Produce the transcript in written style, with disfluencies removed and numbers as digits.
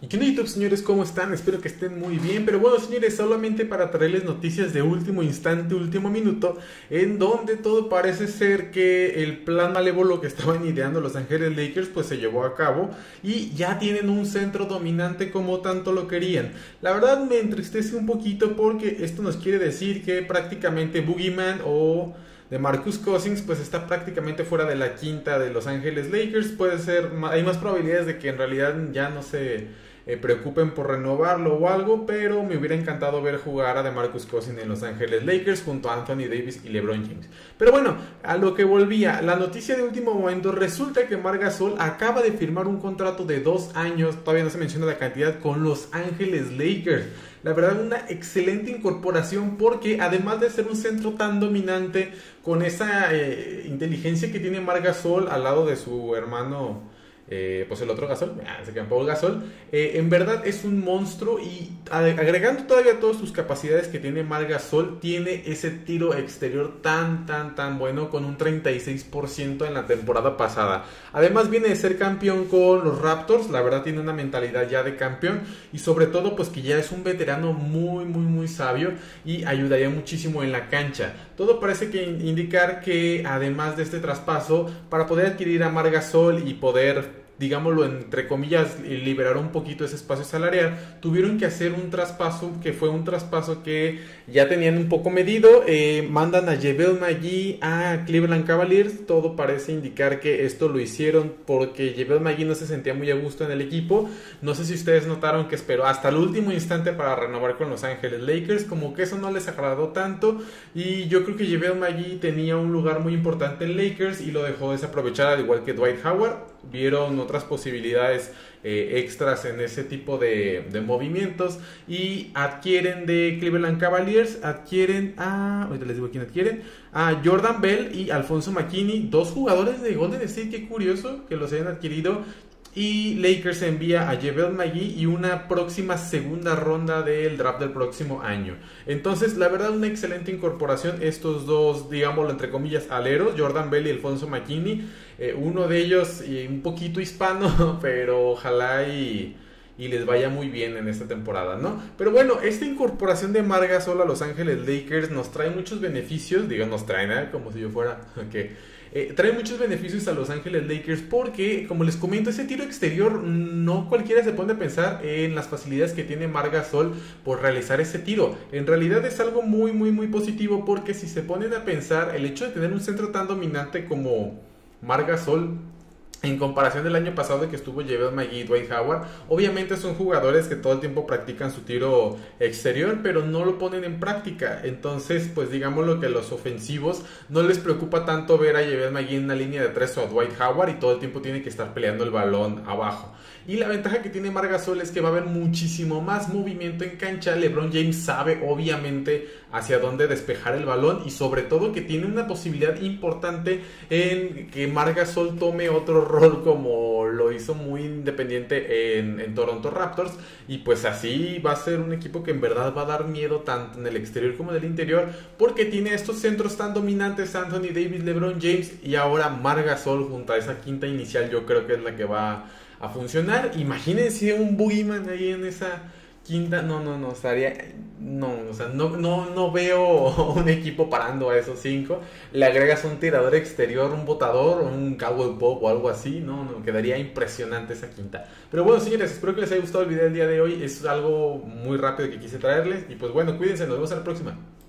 ¿Y qué onda, YouTube, señores? ¿Cómo están? Espero que estén muy bien. Pero bueno, señores, solamente para traerles noticias de último instante, último minuto, en donde todo parece ser que el plan malévolo que estaban ideando Los Ángeles Lakers pues se llevó a cabo y ya tienen un centro dominante como tanto lo querían. La verdad me entristece un poquito porque esto nos quiere decir que prácticamente Boogeyman o de Marcus Cousins pues está prácticamente fuera de la quinta de Los Ángeles Lakers. Puede ser, hay más probabilidades de que en realidad ya no se preocupen por renovarlo o algo, pero me hubiera encantado ver jugar a DeMarcus Cousins en Los Ángeles Lakers junto a Anthony Davis y LeBron James. Pero bueno, a lo que volvía, la noticia de último momento, resulta que Marc Gasol acaba de firmar un contrato de 2 años, todavía no se menciona la cantidad, con Los Ángeles Lakers. La verdad, una excelente incorporación porque además de ser un centro tan dominante, con esa inteligencia que tiene Marc Gasol al lado de su hermano, pues el otro Gasol, se llama Paul Gasol, en verdad es un monstruo y agregando todavía todas sus capacidades que tiene Marc Gasol, tiene ese tiro exterior tan bueno con un 36% en la temporada pasada. Además viene de ser campeón con los Raptors, la verdad tiene una mentalidad ya de campeón y sobre todo pues que ya es un veterano muy sabio y ayudaría muchísimo en la cancha. Todo parece que indicar que además de este traspaso, para poder adquirir a Marc Gasol y poder, digámoslo entre comillas, liberar un poquito ese espacio salarial, tuvieron que hacer un traspaso que fue un traspaso que ya tenían un poco medido. Mandan a JaVale McGee a Cleveland Cavaliers. Todo parece indicar que esto lo hicieron porque JaVale McGee no se sentía muy a gusto en el equipo. No sé si ustedes notaron que esperó hasta el último instante para renovar con Los Ángeles Lakers, como que eso no les agradó tanto y yo creo que JaVale McGee tenía un lugar muy importante en Lakers y lo dejó desaprovechar, al igual que Dwight Howard. Vieron otras posibilidades extras en ese tipo de movimientos y adquieren de Cleveland Cavaliers, ahorita les digo quién adquieren, a Jordan Bell y Alfonso McKinnie, dos jugadores de Golden State. Qué curioso que los hayan adquirido. Y Lakers envía a JaVale McGee y una próxima segunda ronda del draft del próximo año. Entonces, la verdad, una excelente incorporación. Estos dos, digámoslo entre comillas, aleros, Jordan Bell y Alfonso McKinnie. Uno de ellos un poquito hispano, pero ojalá y les vaya muy bien en esta temporada, ¿no? Pero bueno, esta incorporación de Marc Gasol a Los Ángeles Lakers nos trae muchos beneficios. Digo, nos trae, como si yo fuera trae muchos beneficios a Los Ángeles Lakers porque, como les comento, ese tiro exterior no cualquiera se pone a pensar en las facilidades que tiene Marc Gasol por realizar ese tiro. En realidad es algo muy positivo porque si se ponen a pensar, el hecho de tener un centro tan dominante como Marc Gasol, en comparación del año pasado que estuvo JaVale McGee y Dwight Howard, obviamente son jugadores que todo el tiempo practican su tiro exterior, pero no lo ponen en práctica. Entonces, pues digámoslo que a los ofensivos no les preocupa tanto ver a JaVale McGee en una línea de 3 o a Dwight Howard y todo el tiempo tiene que estar peleando el balón abajo. Y la ventaja que tiene Marc Gasol es que va a haber muchísimo más movimiento en cancha. LeBron James sabe obviamente hacia dónde despejar el balón y sobre todo que tiene una posibilidad importante en que Marc Gasol tome otro rol como lo hizo muy independiente en Toronto Raptors, y pues así va a ser un equipo que en verdad va a dar miedo tanto en el exterior como en el interior porque tiene estos centros tan dominantes, Anthony Davis, LeBron James y ahora Marc Gasol junto a esa quinta inicial. Yo creo que es la que va a funcionar. Imagínense un Boogeyman ahí en esa quinta. No estaría, no veo un equipo parando a esos 5. Le agregas un tirador exterior, un botador, un cowboy pop o algo así, no quedaría impresionante esa quinta. Pero bueno, señores, espero que les haya gustado el video del día de hoy. Es algo muy rápido que quise traerles y pues bueno, cuídense, nos vemos en la próxima.